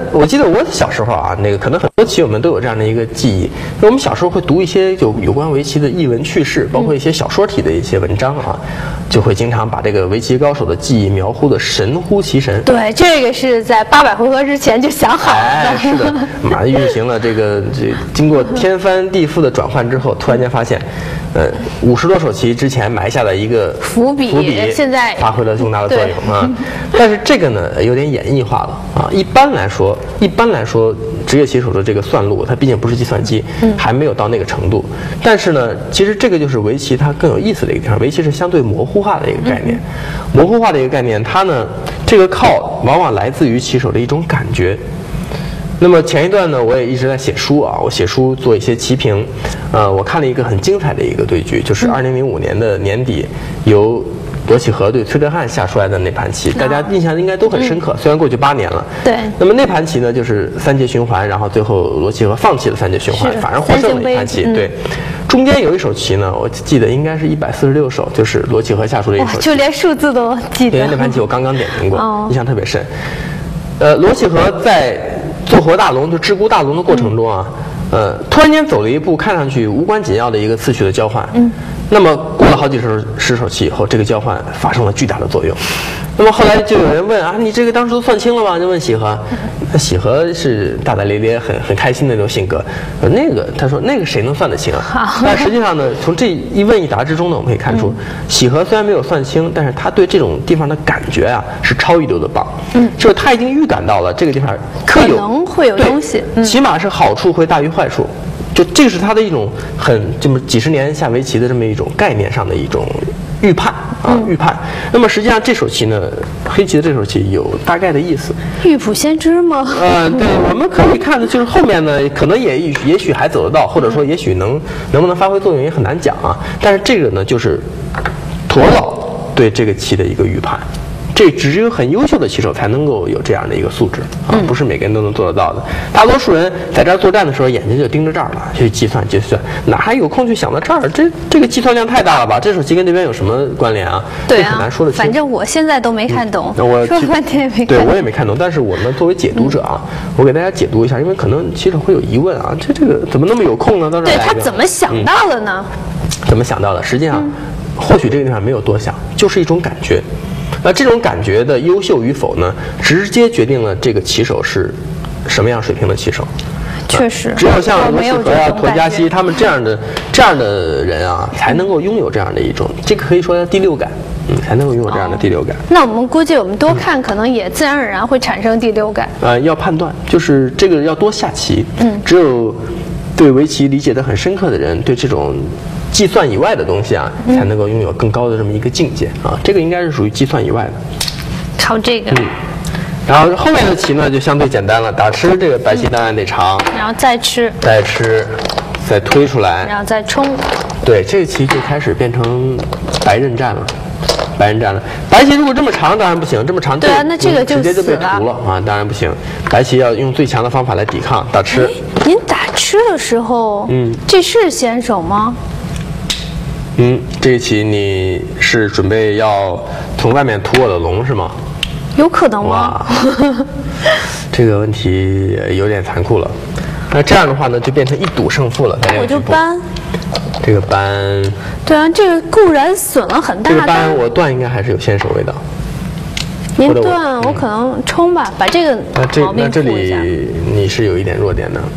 我记得我小时候啊，那个可能很多棋友们都有这样的一个记忆，我们小时候会读一些有有关围棋的译文趣事，包括一些小说体的一些文章啊，就会经常把这个围棋高手的技艺描绘的神乎其神。 对，这个是在八百回合之前就想好了。 哎，是的，马上运行了这个这经过天翻地覆的转换之后，突然间发现，呃，五十多手棋之前埋下的一个伏笔， 伏笔现在发挥了重大的作用啊。但是这个呢，有点演绎化了啊。一般来说，一般来说，职业棋手的这个算路，它毕竟不是计算机，嗯、还没有到那个程度。但是呢，其实这个就是围棋它更有意思的一个地方。围棋是相对模糊化的一个概念，嗯、模糊化的一个概念，它呢，这个靠往往来自于棋手的一种感觉。那么前一段呢，我也一直在写书啊，我写书做一些棋评，呃，我看了一个很精彩的一个对局，就是二零零五年的年底由罗启和对崔德汉下出来的那盘棋，大家印象应该都很深刻。嗯、虽然过去八年了， 对。 那么那盘棋呢，就是三节循环，然后最后罗启和放弃了三节循环，反而获胜的一盘棋。嗯、对，中间有一手棋呢，我记得应该是一百四十六手，就是罗启和下出的一手棋， 就连数字都记得。 对，那盘棋我刚刚点评过， 哦、 印象特别深。呃，罗启和在做活大龙，就鹧鸪大龙的过程中啊，嗯、呃，突然间走了一步，看上去无关紧要的一个次序的交换。嗯。那么过了好几手十手棋以后，这个交换发生了巨大的作用。那么后来就有人问啊，你这个当时都算清了吗？就问喜和，那喜和是大大咧咧、很很开心的那种性格。呃，那个他说那个谁能算得清啊？但实际上呢，从这一问一答之中呢，我们可以看出，嗯、喜和虽然没有算清，但是他对这种地方的感觉啊是超一流的棒。嗯，就是他已经预感到了这个地方可能会有东西， 嗯、起码是好处会大于坏处。就这个是他的一种很这么几十年下围棋的这么一种概念上的一种预判啊，预判。那么实际上这手棋呢，黑棋的这手棋有大概的意思。 预卜先知吗？ 呃，对，我们可以看的就是后面呢，可能也也许还走得到，或者说也许能能不能发挥作用也很难讲啊。但是这个呢，就是陀老对这个棋的一个预判。这只有很优秀的棋手才能够有这样的一个素质啊，不是每个人都能做得到的。大多数人在这儿作战的时候，眼睛就盯着这儿了，去计算计算，哪还有空去想到这儿？这这个计算量太大了吧？这手棋跟这边有什么关联啊？ 对啊， 很难说得清。 反正我现在都没看懂， 嗯、我说了半天也没看懂。 对我也没看懂。但是我们作为解读者啊，嗯、我给大家解读一下，因为可能棋手会有疑问啊，这这个怎么那么有空呢？到这儿来对他怎么想到的呢？ 嗯、怎么想到的？实际上，嗯、或许这个地方没有多想，就是一种感觉。那这种感觉的优秀与否呢，直接决定了这个棋手是什么样水平的棋手。 确实， 只有像罗启和啊、沱嘉熙他们这样的这样的人啊，才能够拥有这样的一种，这个可以说叫第六感，嗯，才能够拥有这样的第六感。哦、 那我们估计我们多看，可能也自然而然会产生第六感。 呃，要判断，就是这个要多下棋。嗯，只有对围棋理解得很深刻的人，对这种计算以外的东西啊，才能够拥有更高的这么一个境界啊。这个应该是属于计算以外的。 靠这个。 嗯。然后后面的棋呢就相对简单了，打吃这个白棋当然得长， 然后再吃， 再吃，再推出来， 然后再冲。 对，这个棋就开始变成白刃战了。白刃战了，白棋如果这么长当然不行，这么长对啊，那这个就直接就被屠了啊，当然不行。白棋要用最强的方法来抵抗打吃。 您打吃的时候，嗯，这是先手吗？ 嗯，这一棋你是准备要从外面屠我的龙是吗？ 有可能吗？ 这个问题有点残酷了。那这样的话呢，就变成一赌胜负了。 我就搬。 这个搬。 对啊，这个固然损了很大。 这个搬我断应该还是有先手味道。 您断，我可能冲吧，把这个毛病那这里你是有一点弱点的。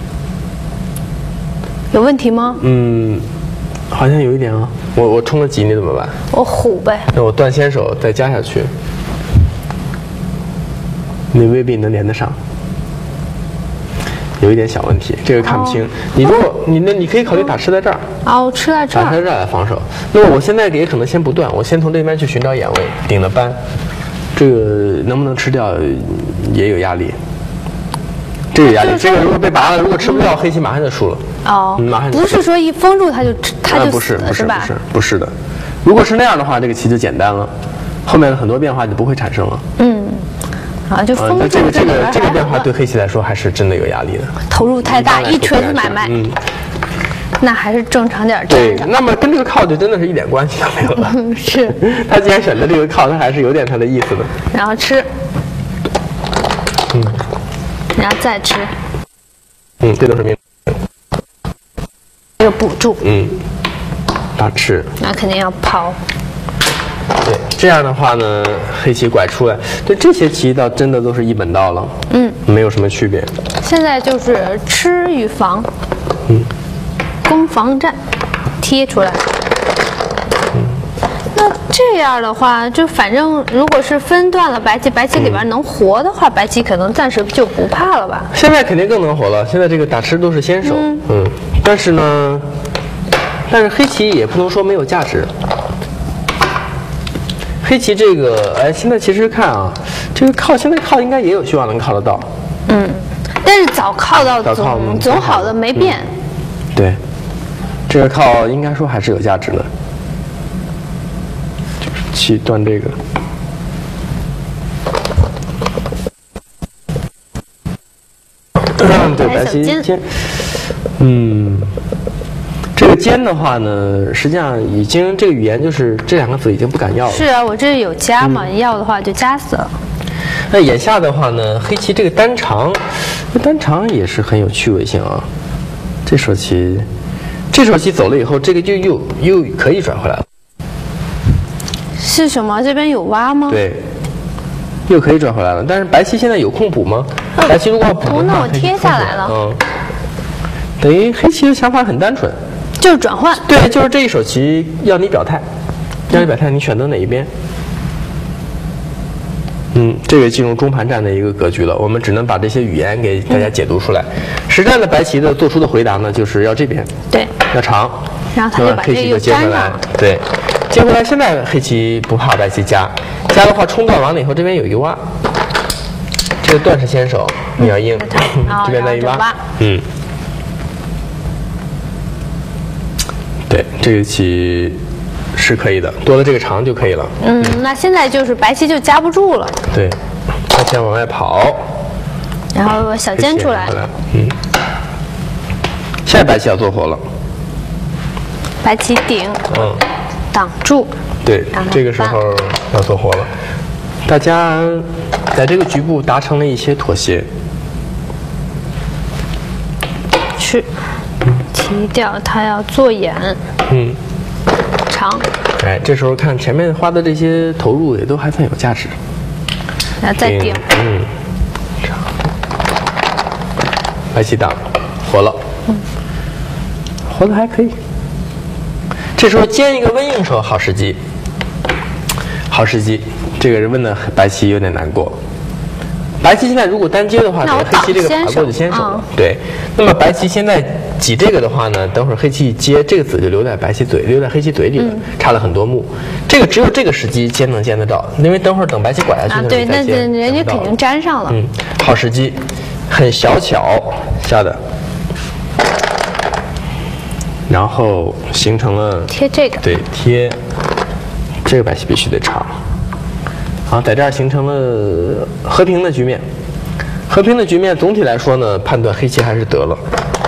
有问题吗？ 嗯，好像有一点啊。我我冲了几，你怎么办？ 我虎呗。 那我断先手再加下去。你未必能连得上，有一点小问题，这个看不清。哦、你如果你那你可以考虑打吃在这儿， 哦，吃在这儿， 打吃在这儿来防守。那么我现在也可能先不断，我先从这边去寻找眼位，顶了扳，这个能不能吃掉也有压力，这个压力。这个如果被拔了，如果吃不掉，黑棋马上就输了。 哦， 嗯、马上不是说一封住它就它就不是不是吧？ 不是不是的，如果是那样的话，这个棋就简单了，后面的很多变化就不会产生了。 嗯。啊，就封住、 呃、这个这个这个变化对黑棋来说还是真的有压力的， 投入太大，一锤子买卖， 嗯， 那还是正常点。 对，那么跟这个靠就真的是一点关系都没有了。 嗯、是， 他既然选择这个靠，他还是有点他的意思的。 然后吃， 嗯， 然后再吃。 嗯，这都是命。 这个补助。 嗯，大吃。 那肯定要抛。 对，这样的话呢，黑棋拐出来，对这些棋倒真的都是一本道了。嗯，没有什么区别。 现在就是吃与防。嗯，攻防战，贴出来。嗯，那这样的话，就反正如果是分段了白棋，白棋里边能活的话，嗯、白棋可能暂时就不怕了吧？ 现在肯定更能活了。现在这个打吃都是先手。嗯，嗯但是呢，但是黑棋也不能说没有价值。黑棋这个，哎，现在其实看啊，这个靠现在靠应该也有希望能靠得到。 嗯，但是早靠到总总好的没变。 嗯、对，这个靠应该说还是有价值的。就是棋断这个。对，白棋尖。嗯。这个尖的话呢，实际上已经这个语言就是这两个子已经不敢要了。 是啊，我这有加嘛，嗯、要的话就加死了。 那眼下的话呢，黑棋这个单长，单长也是很有趣味性啊。这手棋，这手棋走了以后，这个就又又可以转回来了。 是什么？这边有挖吗？ 对，又可以转回来了。但是白棋现在有空补吗？嗯、白棋如果要补， 那我贴下来了。 嗯，等于黑棋的想法很单纯。 就是转换， 对，就是这一手棋要你表态，要你表态，你选择哪一边？嗯，这个进入中盘战的一个格局了，我们只能把这些语言给大家解读出来。嗯、实战的白棋的做出的回答呢，就是要这边， 对， 要长， 然后他就把这个又接回来，对，接回来。现在黑棋不怕白棋加，加的话冲断完了以后，这边有一挖，这个断是先手，你要应， 嗯、 这边再一挖，嗯。对，这个棋是可以的，多了这个长就可以了。 嗯，那现在就是白棋就夹不住了。 对，他先往外跑， 然后小尖出来。 嗯，现在白棋要做活了。 白棋顶，嗯，挡住。 对，这个时候要做活了。大家在这个局部达成了一些妥协。 是。提掉，他要做眼，嗯，长， 哎，这时候看前面花的这些投入也都还算有价值， 然后再顶，嗯， 长，白棋挡，活了，嗯，活的还可以。这时候尖一个温应手，好时机，好时机。这个人问的白棋有点难过。白棋现在如果单接的话，等于黑棋这个爬过就先手了。对，那么白棋现在挤这个的话呢，等会儿黑棋一接，这个子就留在白棋嘴，留在黑棋嘴里了，嗯、差了很多目。这个只有这个时机尖能尖得到，因为等会儿等白棋拐下去， 啊，对，那人家肯定粘上了。 嗯，好时机，很小巧下的，然后形成了贴这个， 对，贴这个白棋必须得长。好，在这儿形成了和平的局面。和平的局面总体来说呢，判断黑棋还是得了。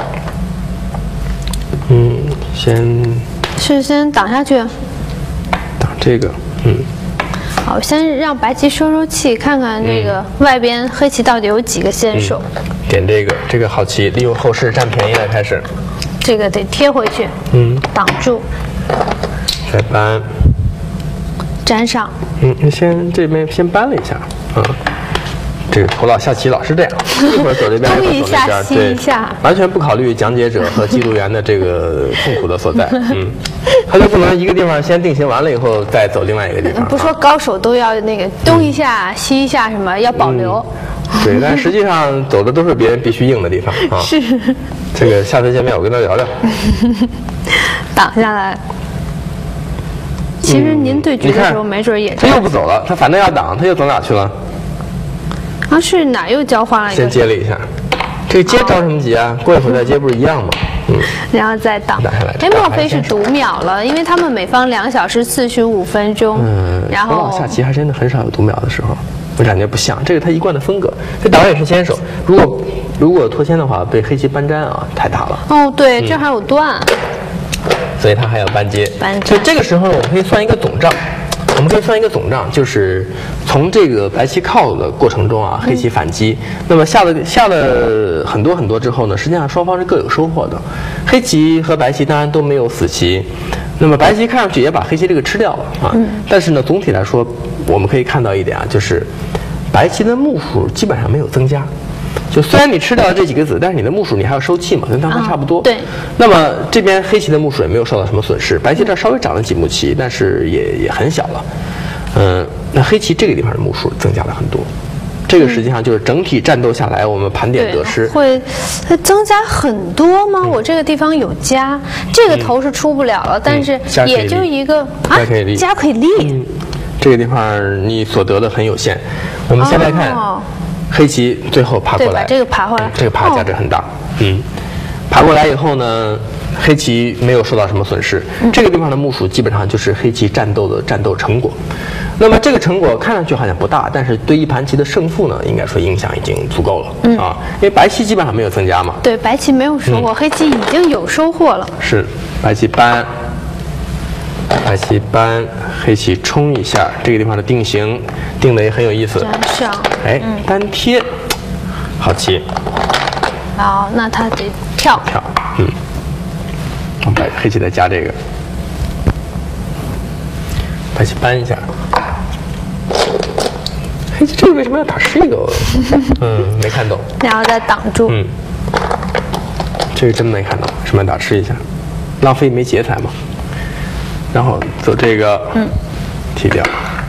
嗯，先是先挡下去， 挡这个，嗯。 好，先让白棋收收气，看看这个外边黑棋到底有几个先手。 嗯、点这个，这个好棋，利用后势占便宜来开始。 这个得贴回去，嗯，挡住， 再搬。 粘上， 嗯，先这边先搬了一下，嗯，这个头脑下棋老是这样，一会儿走这边，一会儿走那边，对，完全不考虑讲解者和记录员的这个痛苦的所在，嗯，他就不能一个地方先定型完了以后再走另外一个地方。 不说高手都要那个东一下、嗯、西一下什么要保留， 嗯、对，但实际上走的都是别人必须硬的地方啊。 是， 这个下次见面我跟他聊聊。 挡下来。其实您对局的时候，没准也他又不走了，他反正要挡，他又走哪去了？ 啊，是哪又交换了一个？ 先接了一下，这个接着什么急啊？过一会儿再接不是一样吗？嗯， 然后再挡。 打下来。 哎，莫非是读秒了？因为他们每方两小时四十五分钟。 嗯， 然后下棋还真的很少有读秒的时候，我感觉不像，这个他一贯的风格。这挡也是先手，如果如果脱先的话，被黑棋搬粘啊，太大了。 哦，对，这还有断。 所以他还要搬接， 搬所以这个时候我们可以算一个总账， 我们可以算一个总账，就是从这个白棋靠的过程中啊，黑棋反击，嗯、那么下了下了很多很多之后呢，实际上双方是各有收获的。黑棋和白棋当然都没有死棋，那么白棋看上去也把黑棋这个吃掉了啊。嗯、但是呢，总体来说，我们可以看到一点啊，就是白棋的目数基本上没有增加。就虽然你吃掉了这几个子，但是你的目数你还要收气嘛，跟刚才差不多。 啊、对。 那么这边黑棋的目数也没有受到什么损失，白棋这儿稍微长了几目棋，但是也也很小了。嗯，那黑棋这个地方的目数增加了很多。这个实际上就是整体战斗下来，我们盘点得失会增加很多吗？嗯、我这个地方有加，这个头是出不了了，嗯、但是也就一个啊， 加可以立， 加可以立。 嗯，这个地方你所得的很有限。我们先来看。哦，黑棋最后爬过来， 这个爬回来， 嗯、这个爬价值很大。哦、嗯，爬过来以后呢，黑棋没有受到什么损失。嗯、这个地方的目数基本上就是黑棋战斗的战斗成果。那么这个成果看上去好像不大，但是对一盘棋的胜负呢，应该说影响已经足够了。嗯啊，因为白棋基本上没有增加嘛。 对，白棋没有收获，嗯、黑棋已经有收获了。 是，白棋搬。白棋搬，黑棋冲一下，这个地方的定型定的也很有意思。 粘上， 哎，嗯、单贴，好棋。 好，那他得跳。 跳，嗯。白黑棋再加这个，白棋搬一下。黑棋这个为什么要打这个？嗯，没看懂。 然后再挡住。 嗯。这个真没看懂，什么要打吃一下？浪费一枚劫财嘛。然后走这个，嗯，踢掉。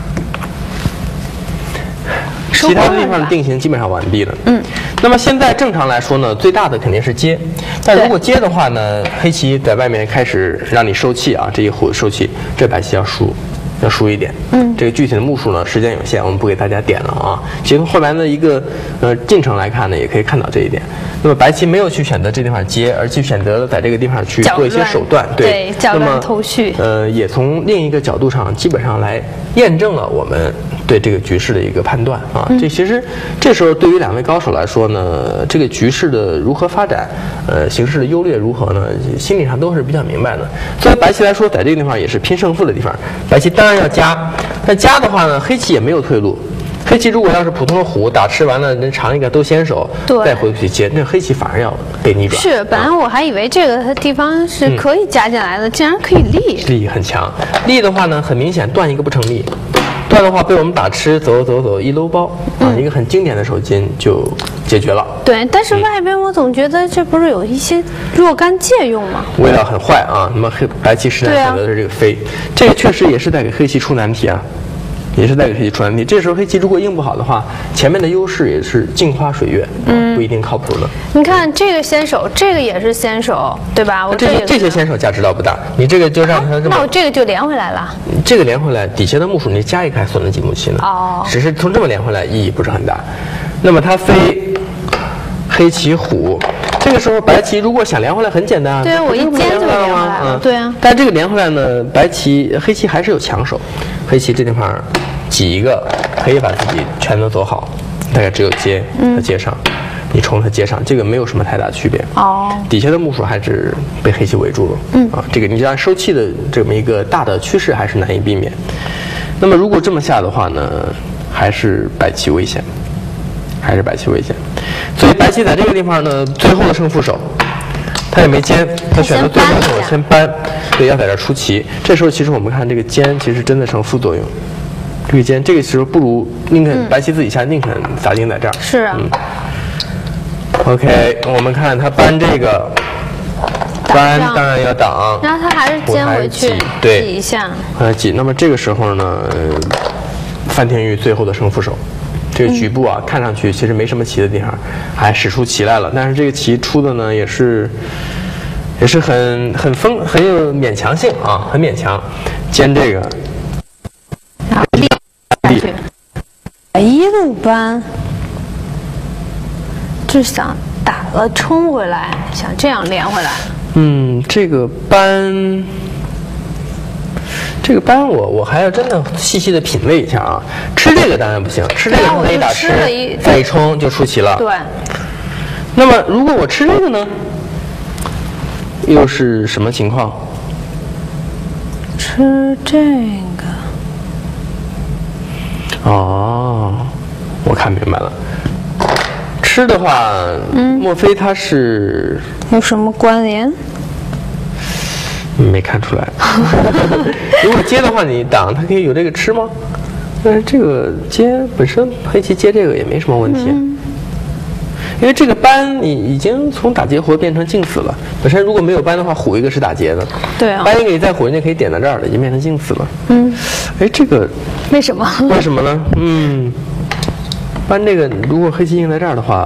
其他的地方的定型基本上完毕了。嗯。那么现在正常来说呢，最大的肯定是接，但如果接的话呢，黑棋在外面开始让你收气啊，这一虎收气，这白棋要输，要输一点。嗯。这个具体的目数呢，时间有限，我们不给大家点了啊。其实从后来的一个呃进程来看呢，也可以看到这一点。那么白棋没有去选择这地方接，而去选择了在这个地方去做一些手段， 对，搅乱头绪。 呃，也从另一个角度上，基本上来验证了我们对这个局势的一个判断啊。嗯、这其实这时候对于两位高手来说呢，这个局势的如何发展，呃，形势的优劣如何呢，心理上都是比较明白的。作为白棋来说，在这个地方也是拼胜负的地方，白棋当然要加，但加的话呢，黑棋也没有退路。黑棋如果要是普通的虎打吃完了，人尝一个都先手，再回去接，那黑棋反而要被逆转。 是，本来我还以为这个地方是可以加进来的，嗯、竟然可以立。 立很强，立的话呢，很明显断一个不成立，断的话被我们打吃，走走走一搂包啊，嗯、一个很经典的手筋就解决了。 对，但是外边我总觉得这不是有一些若干借用吗？ 味道很坏啊。那么黑白棋实在选择的是这个飞，啊、这个确实也是在给黑棋出难题啊。也是在给黑棋出难题。这时候黑棋如果应不好的话，前面的优势也是镜花水月，嗯，不一定靠谱的。 你看这个先手，这个也是先手，对吧？我这些这些先手价值倒不大，你这个就让它这么、啊。 那我这个就连回来了。 这个连回来，底下的目数你加一个还损了几目棋呢？哦。只是从这么连回来意义不是很大。那么它飞黑棋虎。这个时候白棋如果想连回来很简单啊， 对啊，我一尖就连回来了，嗯，对啊。 但这个连回来呢，白棋黑棋还是有强手，黑棋这地方挤一个可以把自己全都走好，大概只有接它接上，嗯、你冲它接上，这个没有什么太大区别。哦，底下的目数还是被黑棋围住了，嗯啊，这个你这样收气的这么一个大的趋势还是难以避免。那么如果这么下的话呢，还是白棋危险。还是白棋危险，所以白棋在这个地方呢，最后的胜负手，他也没尖，他选择最后手先搬，对，要在这出棋。这时候其实我们看这个尖，其实真的成副作用。这个尖，这个时候不如宁肯白棋自己下，宁肯砸金在这儿。 是啊。 嗯。OK， 我们看他搬这个，搬当然要挡， 然后他还是尖回去， 对， 挤一下。 呃，挤。那么这个时候呢，范天钰最后的胜负手。这个局部啊，嗯、看上去其实没什么棋的地方，还使出棋来了。但是这个棋出的呢，也是，也是很很锋，很有勉强性啊，很勉强。尖这个， 然后立下去，一路搬，就想打了冲回来，想这样连回来。 嗯，这个搬。这个搬我我还要真的细细的品味一下啊！吃这个当然不行，吃这个可以打吃，再一冲就出棋了。 对。 那么如果我吃这个呢，又是什么情况？ 吃这个， 看明白了。吃的话，嗯，莫非它是有什么关联？ 没看出来。如果接的话，你挡它可以有这个吃吗？但是这个接本身黑棋接这个也没什么问题。嗯，因为这个搬你已经从打劫活变成静死了，本身如果没有搬的话，虎一个是打劫的， 对啊， 搬一个你再虎，人家可以点到这儿了，已经变成静死了。 嗯， 哎，这个为什么？ 为什么呢？嗯，搬这个如果黑棋硬在这儿的话，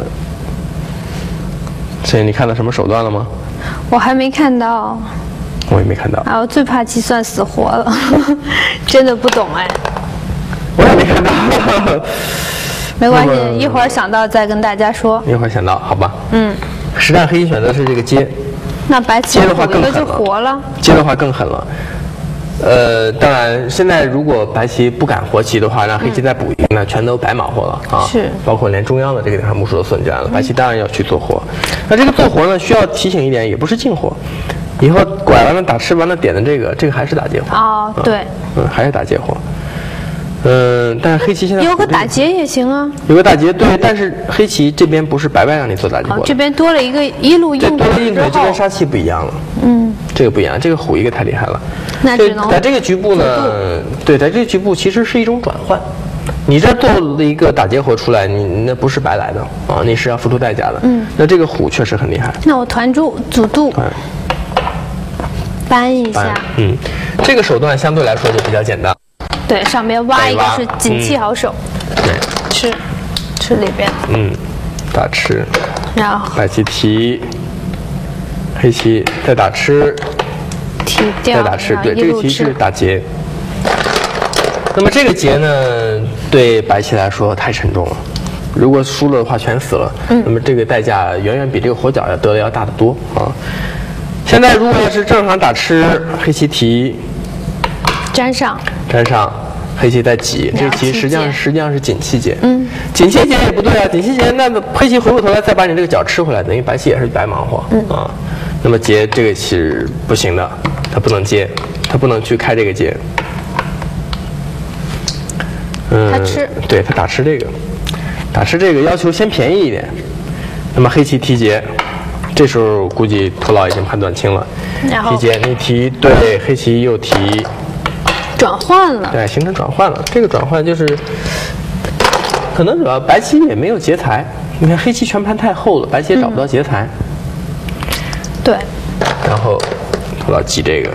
所以你看到什么手段了吗？ 我还没看到， 我也没看到。 啊，我最怕计算死活了，真的不懂哎。 我也没看到。 没关系，一会儿想到再跟大家说。 一会儿想到，好吧？ 嗯。 实战黑棋选择是这个接， 那白棋接的话更狠就活了。 接的话更狠了。呃，当然，现在如果白棋不敢活棋的话，让黑棋再补一个，那全都白忙活了啊。 是。包括连中央的这个地方目数都损占了，白棋当然要去做活。那这个做活呢，需要提醒一点，也不是净活。以后拐完了打吃完了点的这个，这个还是打劫活。 哦，对。 嗯，还是打劫活。嗯，但是黑棋现在有个打劫也行啊。 有个打劫，对，但是黑棋这边不是白白让你做打劫活， 哦，这边多了一个一路硬腿，多了硬腿，这边杀气不一样了。嗯，这个不一样，这个虎一个太厉害了。 那只能在这个局部呢，对，在这个局部其实是一种转换。你这做了一个打劫活出来，你那不是白来的啊，你是要付出代价的。嗯，那这个虎确实很厉害。 那我团住阻度，搬一下。 嗯，这个手段相对来说就比较简单。 对，上边挖一个是锦气好手， 对， 吃，吃里边， 嗯，打吃， 然后白棋提，黑棋再打吃， 提掉， 再打吃，对，这个棋是打劫。那么这个劫呢，对白棋来说太沉重了，如果输了的话全死了，嗯，那么这个代价远远比这个活角要得的要大得多啊。现在如果要是正常打吃，黑棋提。 粘上， 粘上，黑棋再挤，这棋实际上实际上是锦气劫。嗯，锦气劫也不对啊，锦气劫那么黑棋回过头来再把你这个角吃回来，等于白棋也是白忙活。嗯啊，那么劫这个棋是不行的，它不能接，它不能去开这个劫。嗯， 他吃， 对他打吃这个，打吃这个要求先便宜一点。那么黑棋提劫，这时候估计头脑已经判断清了。提劫你提对，黑棋又提。 转换了， 对，形成转换了。这个转换就是，可能主要白棋也没有劫财。你看黑棋全盘太厚了，白棋也找不到劫财。 嗯、对。 然后头脑挤这个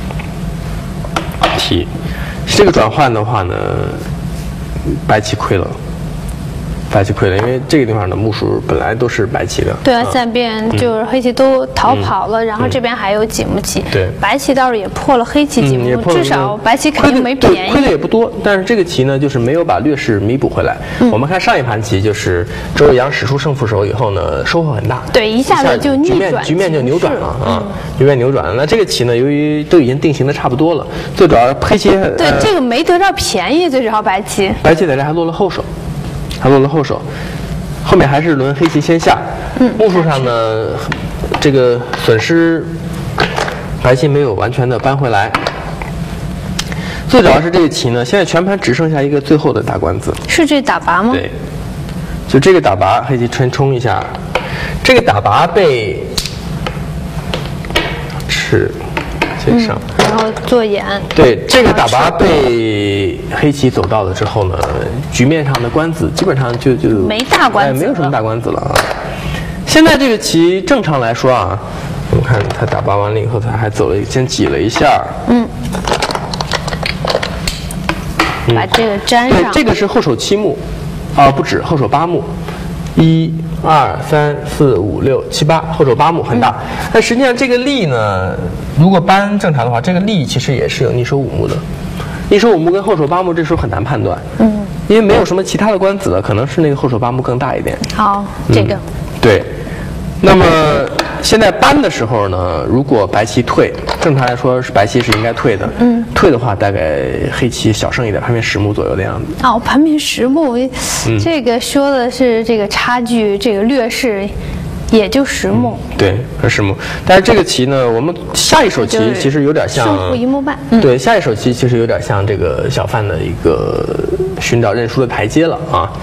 提，这个转换的话呢，白棋亏了。白棋亏了，因为这个地方的目数本来都是白棋的。 对啊，三边就是黑棋都逃跑了，然后这边还有几目棋。 对， 白棋倒是也破了黑棋几目，至少白棋肯定没便宜。 亏的也不多，但是这个棋呢，就是没有把劣势弥补回来。我们看上一盘棋，就是周阳使出胜负手以后呢，收获很大。 对，一下子就逆转， 局面就扭转了啊，局面扭转了。那这个棋呢，由于都已经定型的差不多了，最主要黑棋对这个没得到便宜，最主要白棋。 白棋在这还落了后手。还落了后手，后面还是轮黑棋先下。嗯，目数上呢，这个损失白棋没有完全的扳回来。最主要是这个棋呢，现在全盘只剩下一个最后的大官子。 是这打拔吗？ 对，就这个打拔，黑棋冲冲一下，这个打拔被吃接上。嗯然后做眼， 对这个打拔被黑棋走到了之后呢，局面上的官子基本上就就没大官子、 哎，没有什么大官子了啊。现在这个棋正常来说啊，我们看他打拔完了以后，他还走了，先挤了一下， 嗯，把这个粘上。 对，这个是后手七目，啊不止，后手八目，一。二三四五六七八，后手八目很大，但实际上这个力呢，如果扳正常的话，这个力其实也是有逆手五目的，逆手五目跟后手八目这时候很难判断，嗯，因为没有什么其他的官子了，可能是那个后手八目更大一点。 好，这个、 嗯、对。那么现在扳的时候呢，如果白棋退，正常来说是白棋是应该退的。嗯，退的话大概黑棋小胜一点，盘面十目左右的样子。 哦，盘面十目，嗯、这个说的是这个差距，这个劣势。也就十目、 嗯，对，十目。但是这个棋呢，我们下一手棋其实有点像胜负一目半。 嗯、对，下一手棋其实有点像这个小范的一个寻找认输的台阶了啊。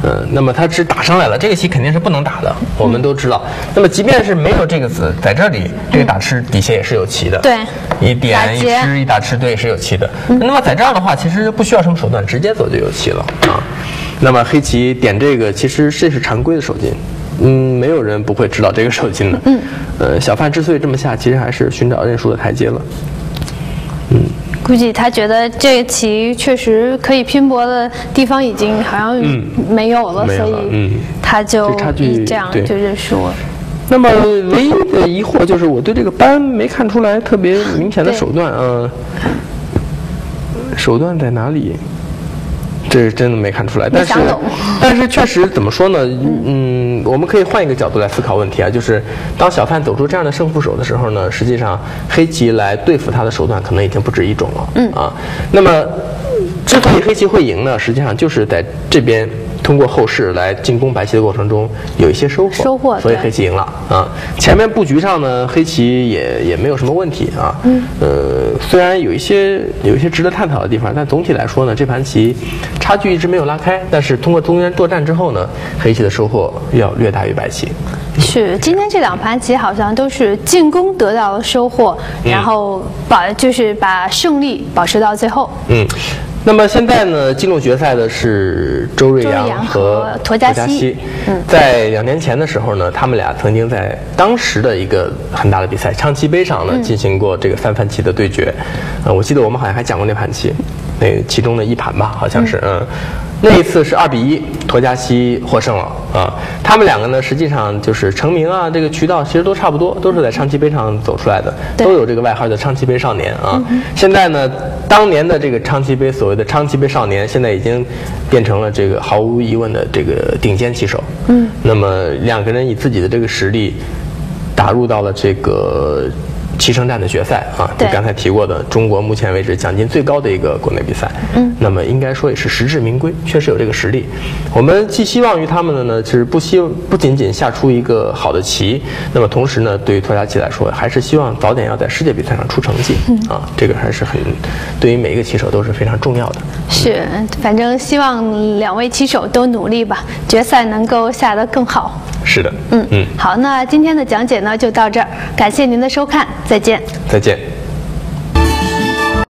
呃，那么他是打上来了，这个棋肯定是不能打的，我们都知道。那么即便是没有这个子在这里，这个打吃底下也是有棋的。 对， 一点一吃一打吃，对，是有棋的。那么在这儿的话，其实就不需要什么手段，直接走就有棋了啊。那么黑棋点这个，其实这是常规的手筋。嗯，没有人不会知道这个手筋的。嗯，呃，小范之所以这么下，其实还是寻找认输的台阶了。嗯， 估计他觉得这个棋确实可以拼搏的地方已经好像没有了，嗯、所以嗯， 他就这这样就认输了。 那么唯一的疑惑就是我对这个扳没看出来特别明显的手段，嗯、呃，手段在哪里？这是真的没看出来，但是但是确实怎么说呢？嗯，我们可以换一个角度来思考问题啊，就是当小范走出这样的胜负手的时候呢，实际上黑棋来对付他的手段可能已经不止一种了。嗯啊，那么之所以黑棋会赢呢，实际上就是在这边通过后势来进攻白棋的过程中有一些收获， 收获， 所以黑棋赢了啊。前面布局上呢，黑棋也也没有什么问题啊。嗯，呃，虽然有一些有一些值得探讨的地方，但总体来说呢，这盘棋差距一直没有拉开。但是通过中间作战之后呢，黑棋的收获要略大于白棋。 是，今天这两盘棋好像都是进攻得到了收获，嗯、然后把就是把胜利保持到最后。嗯。 那么现在呢，进入决赛的是周瑞阳和沱嘉西。 嗯，在两年前的时候呢，他们俩曾经在当时的一个很大的比赛昌棋杯上呢，进行过这个三番棋的对决。呃，我记得我们好像还讲过那盘棋，那其中的一盘吧，好像是嗯。那一次是二比一，沱嘉西获胜了啊！他们两个呢，实际上就是成名啊，这个渠道其实都差不多，都是在昌棋杯上走出来的，都有这个外号叫昌棋杯少年啊。嗯、现在呢，当年的这个昌棋杯所谓的昌棋杯少年，现在已经变成了这个毫无疑问的这个顶尖棋手。嗯，那么两个人以自己的这个实力打入到了这个棋圣战的决赛啊，就刚才提过的中国目前为止奖金最高的一个国内比赛，嗯，那么应该说也是实至名归，确实有这个实力。我们寄希望于他们的呢，是不希不仅仅下出一个好的棋，那么同时呢，对于沱嘉西来说，还是希望早点要在世界比赛上出成绩，嗯啊，这个还是很对于每一个棋手都是非常重要的。 是，反正希望两位棋手都努力吧，决赛能够下得更好。 是的， 嗯嗯，好，那今天的讲解呢就到这儿，感谢您的收看，再见。 再见。